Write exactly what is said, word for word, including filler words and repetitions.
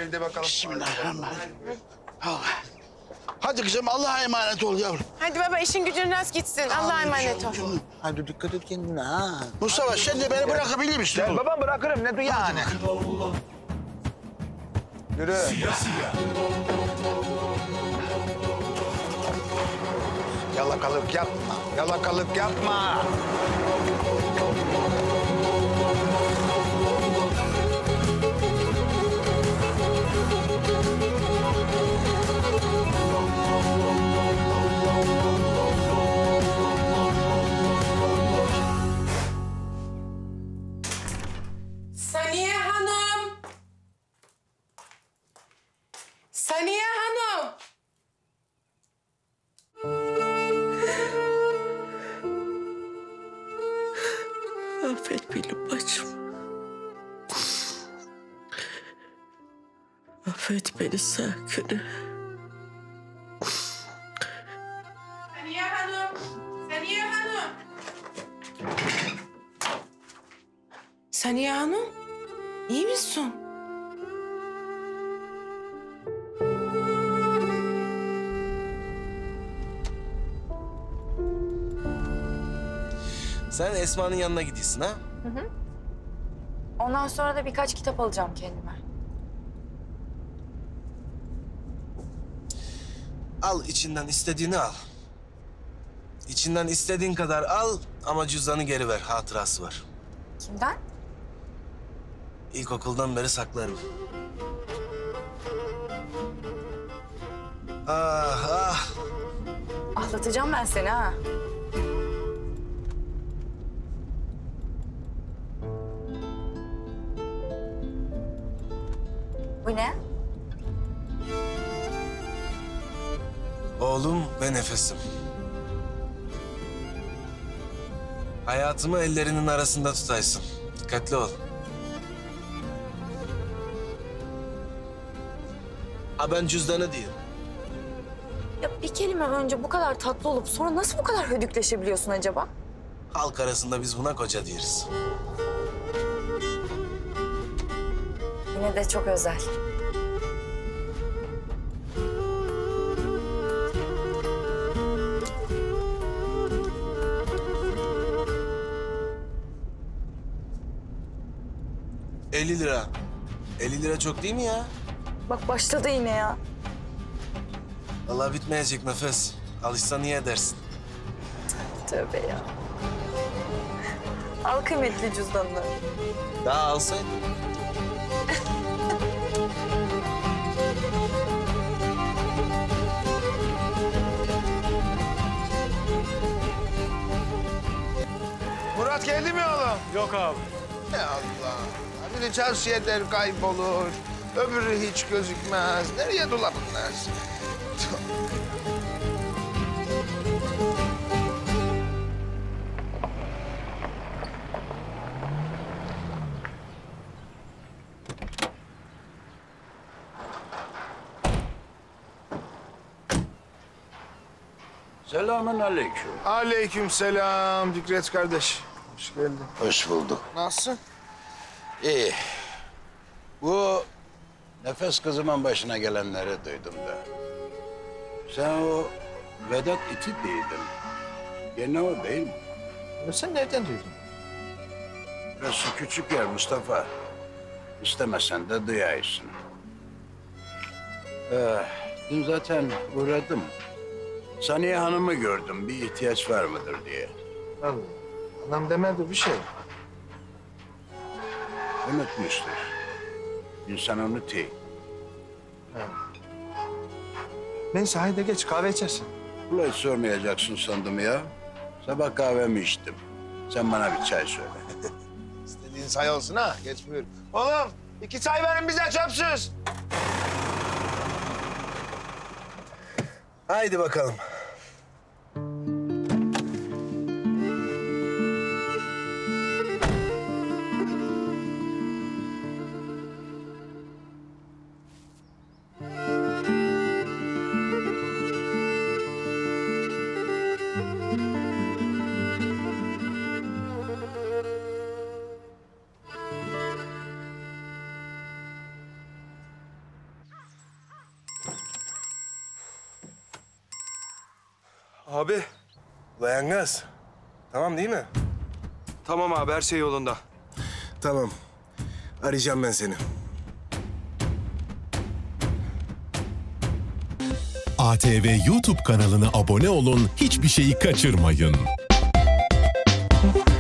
Haydi bakalım. Bismillahirrahmanirrahim. Allah. Hadi kızım Allah'a emanet ol yavrum. Hadi baba işin gücün rast gitsin. Allah'a emanet ol. Hadi dikkat et kendine ha. Mustafa sen de beni bırakabilir misin? Ben babam bırakırım ne duy yani. Yürü. Yalakalık yapma. Yalakalık yapma. Saniye Hanım. Saniye Hanım. Affet beni bacım. Affet beni sakın. Saniye Hanım. Saniye Hanım. Saniye Hanım. İyi misin? Sen Esma'nın yanına gidiyorsun ha? Hı hı. Ondan sonra da birkaç kitap alacağım kendime. Al içinden istediğini al. İçinden istediğin kadar al ama cüzdanı geri ver. Hatırası var. Kimden? İlkokuldan beri saklarım. Ah ah. Ahlatacağım ben seni ha. Bu ne? Oğlum ve nefesim. Hayatımı ellerinin arasında tutaysın. Dikkatli ol. Ha ben cüzdanı diyeyim. Ya bir kelime önce bu kadar tatlı olup sonra nasıl bu kadar hödükleşebiliyorsun acaba? Halk arasında biz buna koca diyoruz. Yine de çok özel. elli lira. elli lira çok değil mi ya? Bak başladı yine ya. Vallahi bitmeyecek nefes. Alışsan iyi edersin. Tövbe ya. Al kıymetli cüzdanını. Daha alsaydın. Murat geldi mi oğlum? Yok abi. Ya Allah. Biri tavsiye eder kaybolur. Öbürü hiç gözükmez. Nereye dola bunlar? Selamun aleyküm. Aleyküm selam Fikret kardeş. Hoş geldin. Hoş bulduk. Nasılsın? İyi. Bu nefes kızımın başına gelenleri duydum da. Sen o Vedat iti değildin. Gene o değil mi? Ya sen nereden duydun? Burası küçük yer Mustafa. İstemesen de duyarsın. Ee, dün zaten uğradım. Saniye Hanım'ı gördüm. Bir ihtiyaç var mıdır diye. Allah. Anam demedi bir şey. Unutmuştur. İnsan unutuyor. Neyse haydi geç kahve içersin. Ulan hiç sormayacaksın sandım ya. Sabah kahvemi içtim. Sen bana bir çay söyle. İstediğin say olsun ha. Geç buyur. Oğlum iki çay verin bize çöpsüz. Haydi bakalım. Abi. Layangaz. Tamam değil mi? Tamam abi, her şey yolunda. Tamam. Arayacağım ben seni. A T V YouTube kanalına abone olun, hiçbir şeyi kaçırmayın.